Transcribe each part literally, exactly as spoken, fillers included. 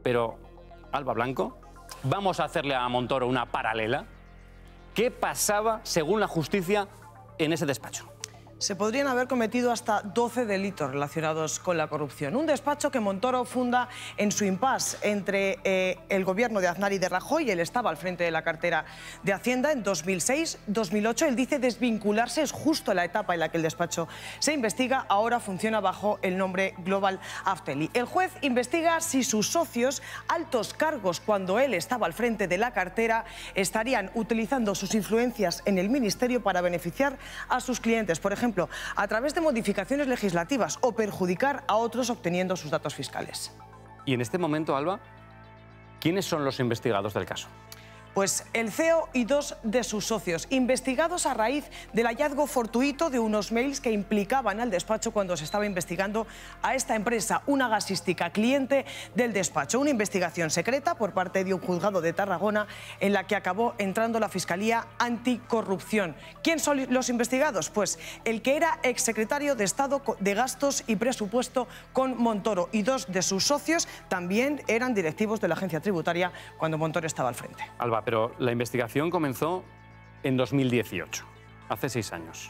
Pero, Alba Blanco, vamos a hacerle a Montoro una paralela. ¿Qué pasaba, según la justicia, en ese despacho? Se podrían haber cometido hasta doce delitos relacionados con la corrupción. Un despacho que Montoro funda en su impasse entre eh, el gobierno de Aznar y de Rajoy. Él estaba al frente de la cartera de Hacienda en dos mil seis dos mil ocho. Él dice desvincularse, es justo la etapa en la que el despacho se investiga. Ahora funciona bajo el nombre Global Afteli. El juez investiga si sus socios, altos cargos cuando él estaba al frente de la cartera, estarían utilizando sus influencias en el ministerio para beneficiar a sus clientes. Por ejemplo, a través de modificaciones legislativas o perjudicar a otros obteniendo sus datos fiscales. Y en este momento, Alba, ¿quiénes son los investigados del caso? Pues el C E O y dos de sus socios, investigados a raíz del hallazgo fortuito de unos mails que implicaban al despacho cuando se estaba investigando a esta empresa, una gasística cliente del despacho. Una investigación secreta por parte de un juzgado de Tarragona en la que acabó entrando la Fiscalía Anticorrupción. ¿Quién son los investigados? Pues el que era exsecretario de Estado de Gastos y Presupuesto con Montoro, y dos de sus socios también eran directivos de la agencia tributaria cuando Montoro estaba al frente. Alba, pero la investigación comenzó en dos mil dieciocho, hace seis años.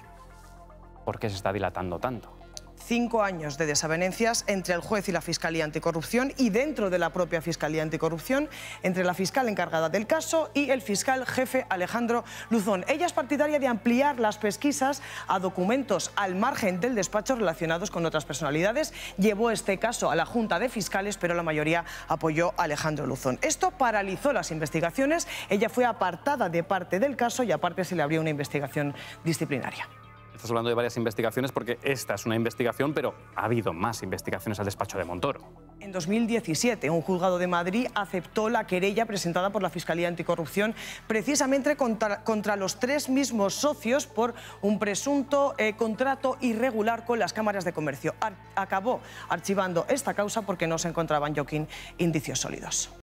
¿Por qué se está dilatando tanto? Cinco años de desavenencias entre el juez y la Fiscalía Anticorrupción, y dentro de la propia Fiscalía Anticorrupción entre la fiscal encargada del caso y el fiscal jefe Alejandro Luzón. Ella es partidaria de ampliar las pesquisas a documentos al margen del despacho relacionados con otras personalidades. Llevó este caso a la Junta de Fiscales, pero la mayoría apoyó a Alejandro Luzón. Esto paralizó las investigaciones. Ella fue apartada de parte del caso y aparte se le abrió una investigación disciplinaria. Estás hablando de varias investigaciones porque esta es una investigación, pero ha habido más investigaciones al despacho de Montoro. En dos mil diecisiete, un juzgado de Madrid aceptó la querella presentada por la Fiscalía Anticorrupción precisamente contra, contra los tres mismos socios por un presunto eh, contrato irregular con las cámaras de comercio. Ar- acabó archivando esta causa porque no se encontraban, Joaquín, indicios sólidos.